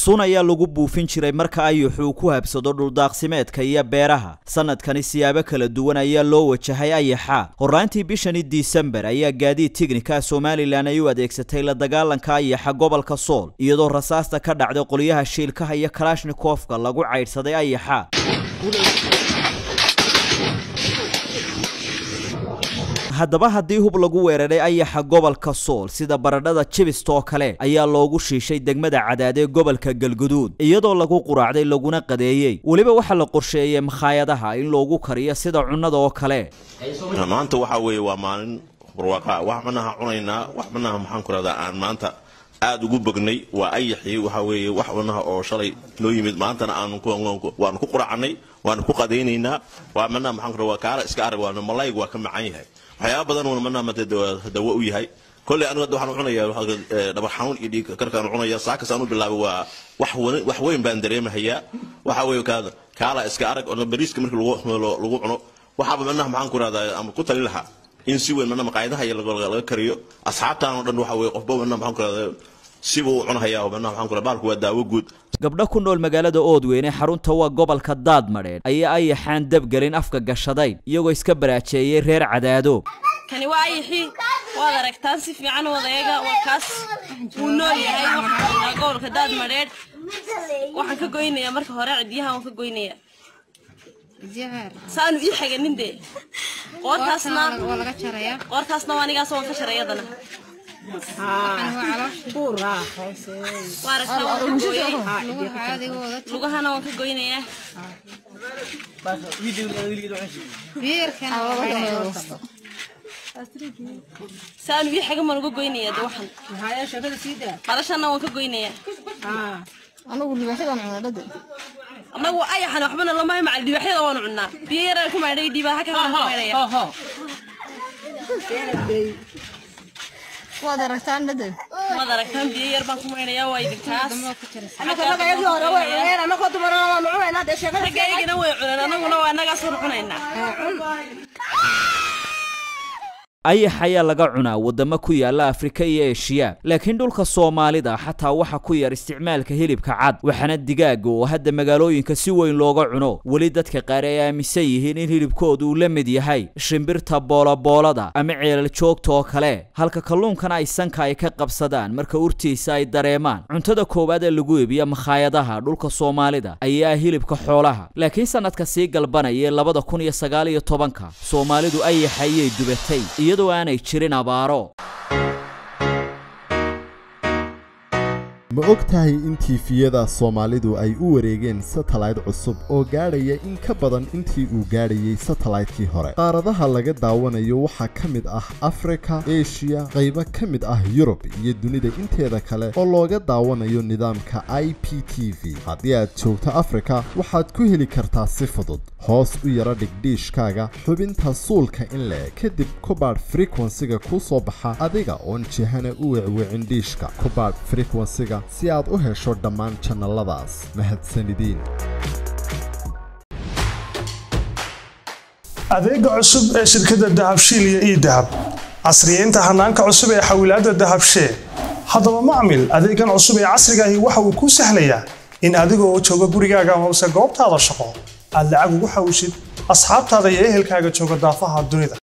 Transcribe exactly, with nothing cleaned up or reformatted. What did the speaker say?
sun ayaa lagu buufin jiray marka ayaxu ku habsado dhuldaaqsimeedka iyo beeraha. sanadkani siyaabo kala duwan ayaa loo wajahay ayaxa. horaantii bishani December ayaa gaadiid tignika Somaliland ay u adeegsatay la dagaalanka ayaxa gobolka Sool, iyadoo rasaasta ka dhacday qoliyaha shiilkaha iyo Kalashnikovka lagu caydsaday ayaxa. haddaba haddii hub lagu weeraray ayaxa gobolka Sool sida baradhada Jibista oo kale ayaa loogu shiishay degmada Cadaad ee gobolka Galguduud, iyadoo lagu quraacday laguna qadeeyay. waliba waxa la qorsheeyay makhaayadaha in loogu kariyo sida cunnada oo kale. maanta waxa weeye waa maalin barwaaqo wax manaha cunaynaa wax manaha maxaan ku radaa aan maanta aad ugu bognay waa ayaxii waxa weeye wax wanaha oo shalay noo yimid maantana aan ku waan ku quraacnay waan ku qadeynayna waa manaha maxaan ku radaa kaala iska arag waa malayg waa ka macaan yahay waxyaabo badan oo manaha mata dawo u yahay kulli aniga waxaan cunayaa dhabar xanuun iyo dhiig karkaan cunayaa saaka saan u bilaabay waa wax wax weyn baan dareemayaa waxa weeye kaada kaala iska arag oo bariiska markii lagu lagu cuno waxa manaha maxaan ku radaa ama ku tali lahaa in si weyn manaha maqaayadaha laga kariyo asxaabtaan oo dhan waxa weeye qofba manaha maxaan ku radaa si uu cunayaa oo manaha maxaan ku radaa baalku waa daawo guud. gabdho ku nool magaalada Oodweyne xarunta waa gobolka Daadmareed ayaa ayaxaan dab galin afka gashaday iyagoo iska baraaceeyay reer Cadaado. kani waa ayaxii waa aragtaan si fiican wada eega waa kaas uu nool yahay waxa gobolka Daadmareed waxaan ka goynayaa marka hore cidiyaha waan ka goynayaa saan ii xaganinde qortaasna waa laga jarayaa qortaasna waa aniga soo ka jarayadana lugahana waan ka goynayaa saan ii xagan ma uga goynayaa waxan qarashana waan ka goynayaa anagu libaaxyada aan cunaa anagu ayaxana waxbana lama hay macal libaaxyada waan cunaa biyo yar ku maadhay dibaa ka ka maadhay waad aragtaan nadal waad aragtaan biyo yar baan ku maadhay waa idinkaas anaga laga hore way cuneen anaga dumar waan cunayna de sheekada gaayigana way cuneen anaguna waa anaga soo cunayna. ayax ayaa laga cunaa wadamo ku yaala Afrika iyo Aasiya, laakiin dhulka Soomaalida xataa waxa ku yar isticmaalka hilibka cad waxana digaaga oo hadda magaalooyinka si weyn looga cuno. wali dadka qaar ay aaminsan yihiin in hilibkoodu uu la mid yahay shimbirta boolaboolada ama ceelal joogta oo kale, halka kalluunkan ay sanka ay ka qabsadaan marka urtiisa ay dareemaan. cuntada koowaad ee lagu iibiyo makhaayadaha dhulka Soomaalida ayaa hilibka xoolaha, laakiin sanadka sii galbanaya laba kun iyo sagaal iyo tobanka Soomaalidu ayax ayay dubatay iyadoo aanay jirin abaaro. ma ogtahay in tiifiyada Soomaalidu ay u wareegeen satellite cusub oo gaadhaya in ka badan intii uu gaadhayay satellite-kii hore. qaaradaha laga daawanayo waxaa ka mid ah Afrika, Asia, qaybo ka mid ah Europe iyo dunida inteeda kale oo looga daawanayo nidaamka I P T V. haddii aad joogto Afrika waxaad ku heli kartaa si fudud hoos u yara dhig dhiishkaaga xubinta suulka in la kadib ku baadh frequency-ga ku soo baxa adiga oon jihana u weecweecin dhiishka. ku baadh frequency-ga si aad u hesho dhammaan channeladaas. mahadsanidin. adeega cusub ee shirkadda Dahabshiil iyo e-Dahab casriyeynta hanaanka cusub ee xawilaadda Dahabshiil. haddaba macmil adeegan cusub ee casriga ahi waxa uu ku sahlayaa in adigoo jooga gurigaaga hoose goobtaada shaqo aad lacag ugu xawishid asxaabtaada iyo ehelkaaga jooga daafaha dunida.